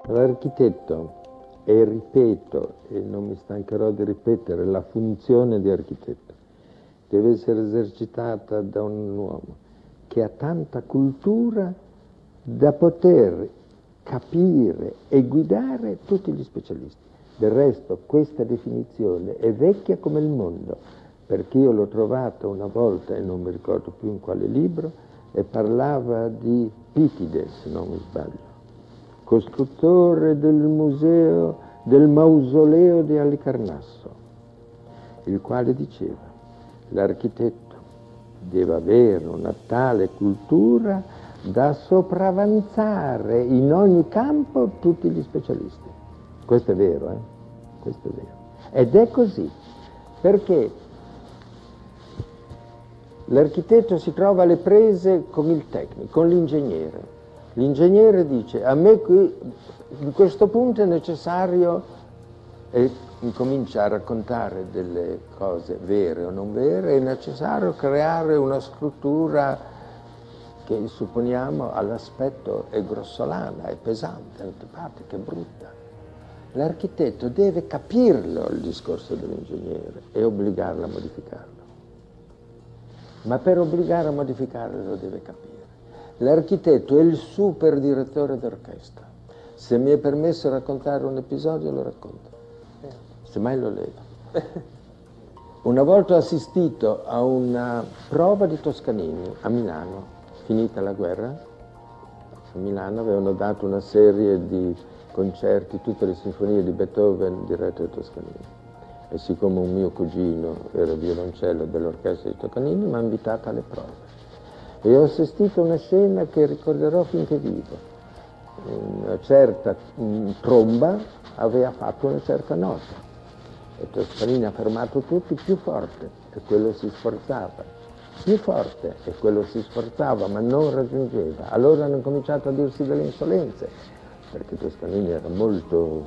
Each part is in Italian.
L'architetto, e ripeto, e non mi stancherò di ripetere, la funzione di architetto deve essere esercitata da un uomo che ha tanta cultura da poter capire e guidare tutti gli specialisti. Del resto questa definizione è vecchia come il mondo, perché io l'ho trovata una volta, e non mi ricordo più in quale libro, e parlava di Pitides, se non mi sbaglio, costruttore del museo, del mausoleo di Alicarnasso, il quale diceva: l'architetto deve avere una tale cultura da sopravanzare in ogni campo tutti gli specialisti. Questo è vero, Questo è vero. Ed è così, perché l'architetto si trova alle prese con il tecnico, con l'ingegnere. L'ingegnere dice: a me qui, in questo punto è necessario, e incomincia a raccontare delle cose vere o non vere, è necessario creare una struttura che supponiamo all'aspetto è grossolana, è pesante, antipatica, è brutta. L'architetto deve capirlo il discorso dell'ingegnere e obbligarlo a modificarlo. Ma per obbligare a modificarlo lo deve capire. L'architetto è il super direttore d'orchestra. Se mi è permesso raccontare un episodio, lo racconto. Semmai lo levo. Una volta ho assistito a una prova di Toscanini a Milano, finita la guerra. A Milano avevano dato una serie di concerti, tutte le sinfonie di Beethoven dirette da Toscanini. E siccome un mio cugino era violoncello dell'orchestra di Toscanini, mi ha invitato alle prove. E ho assistito a una scena che ricorderò finché vivo. Una certa tromba aveva fatto una certa nota. E Toscanini ha fermato tutti più forte, e quello si sforzava. Più forte, e quello si sforzava, ma non raggiungeva. Allora hanno cominciato a dirsi delle insolenze, perché Toscanini era molto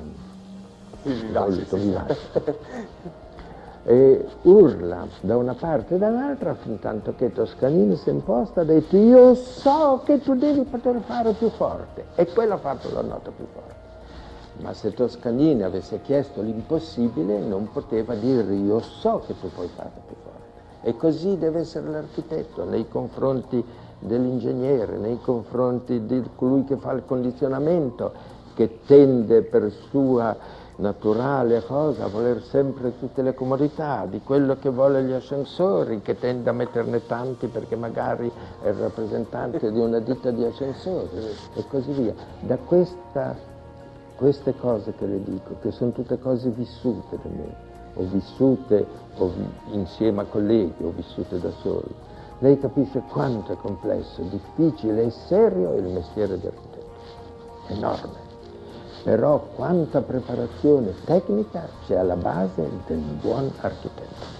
vivace. E urla da una parte e dall'altra, fin tanto che Toscanini si è imposta e ha detto: io so che tu devi poter fare più forte, e quello ha fatto la nota più forte. Ma se Toscanini avesse chiesto l'impossibile, non poteva dire: io so che tu puoi farlo più forte. E così deve essere l'architetto nei confronti dell'ingegnere, nei confronti di colui che fa il condizionamento, che tende per sua naturale cosa a voler sempre tutte le comodità, di quello che vuole gli ascensori, che tende a metterne tanti perché magari è il rappresentante di una ditta di ascensori, e così via. Da queste cose che le dico, che sono tutte cose vissute da me, o vissute insieme a colleghi, o vissute da soli, lei capisce quanto è complesso, difficile e serio il mestiere di architetto. Enorme. Però quanta preparazione tecnica c'è alla base del buon architetto.